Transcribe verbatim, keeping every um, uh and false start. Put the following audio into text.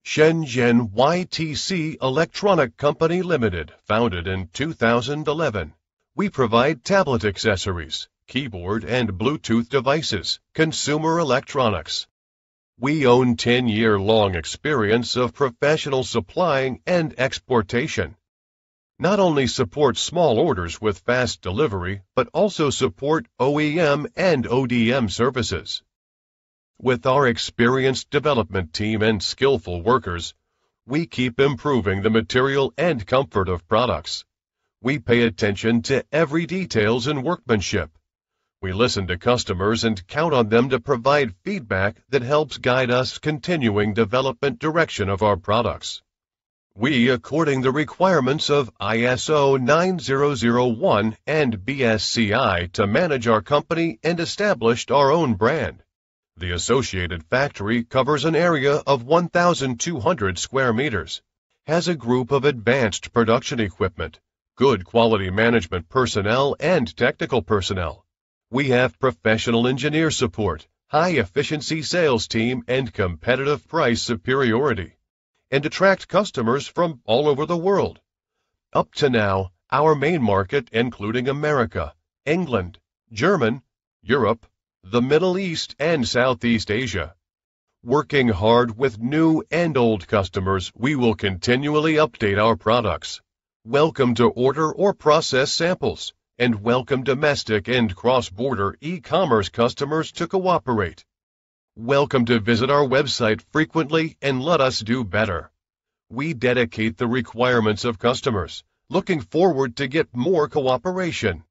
Shenzhen Y T C Electronic Company Limited, founded in two thousand eleven. We provide tablet accessories, keyboard and Bluetooth devices, consumer electronics. We own ten-year-long experience of professional supplying and exportation. Not only support small orders with fast delivery, but also support O E M and O D M services. With our experienced development team and skillful workers, we keep improving the material and comfort of products. We pay attention to every details in workmanship. We listen to customers and count on them to provide feedback that helps guide us continuing development direction of our products. We, according the requirements of I S O nine thousand one and B S C I, to manage our company and established our own brand. The associated factory covers an area of one thousand two hundred square meters, has a group of advanced production equipment, good quality management personnel and technical personnel. We have professional engineer support, high-efficiency sales team, and competitive price superiority, and attract customers from all over the world. Up to now, our main market, including America, England, Germany, Europe, the Middle East, and Southeast Asia. Working hard with new and old customers, we will continually update our products. Welcome to order or process samples, and welcome domestic and cross-border e-commerce customers to cooperate. Welcome to visit our website frequently and let us do better. We dedicate the requirements of customers, looking forward to get more cooperation.